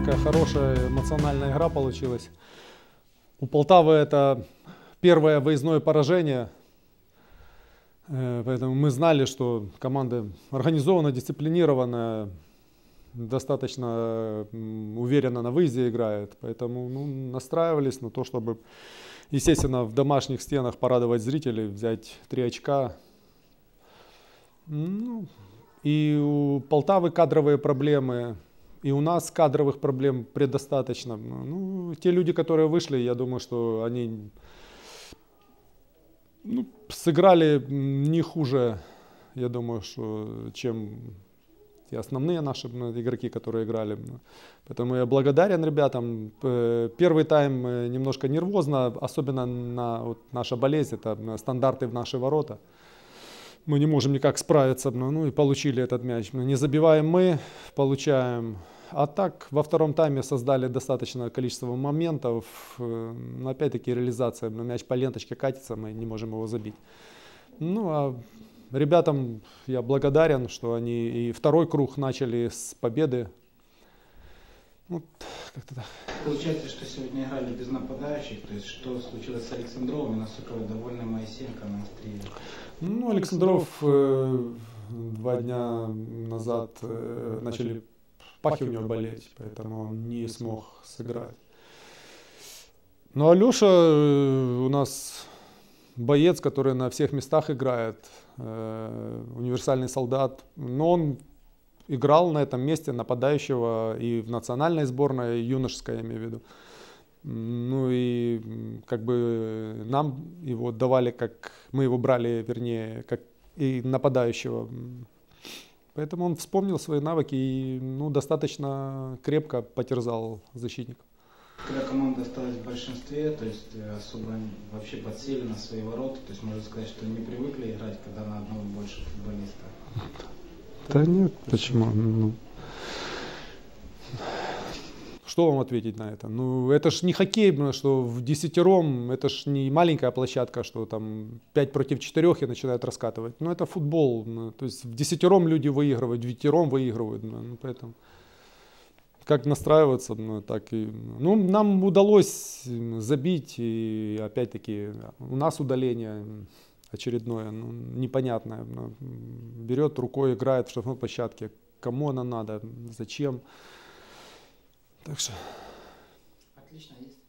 Такая хорошая эмоциональная игра получилась. У Полтавы это первое выездное поражение. Поэтому мы знали, что команда организованная, дисциплинированная, достаточно уверенно на выезде играет. Поэтому настраивались на то, чтобы, естественно, в домашних стенах порадовать зрителей, взять 3 очка. И у Полтавы кадровые проблемы, и у нас кадровых проблем предостаточно. Те люди, которые вышли, я думаю, что они сыграли не хуже, я думаю, чем те основные наши игроки, которые играли. Поэтому я благодарен ребятам. Первый тайм немножко нервозно, особенно наша болезнь, это стандарты в наши ворота. Мы не можем никак справиться, и получили этот мяч. Не забиваем мы, получаем. А так, во втором тайме создали достаточное количество моментов. Но опять-таки реализация. Мяч по ленточке катится, мы не можем его забить. А ребятам я благодарен, что они и второй круг начали с победы. Как-то так. Получается, что сегодня играли без нападающих, то есть что случилось с Александровым, и насколько вы довольны Моисеенко на острие? Александров 2 дня назад начали пахи у него болеть, поэтому он не смог сыграть. Алеша у нас боец, который на всех местах играет, универсальный солдат, но он играл на этом месте нападающего и в национальной сборной, юношеской, я имею в виду. И нам его давали, как мы его брали, вернее, как и нападающего. Поэтому он вспомнил свои навыки и достаточно крепко потерзал защитников. Когда команда осталась в большинстве, то есть особо вообще подсели на свои ворота, то есть можно сказать, что не привыкли играть, когда на одного больше футболиста. Да нет, почему? Что вам ответить на это? Это ж не хоккей, что в десятером, это ж не маленькая площадка, что там 5 против 4 и начинают раскатывать. Это футбол. То есть в десятером люди выигрывают, в девятером выигрывают. Поэтому как настраиваться, так и... нам удалось забить, и опять-таки у нас удаление очередное, непонятное. Берет рукой, играет в штрафной площадке. Кому она надо, зачем? Так что... Отлично, есть.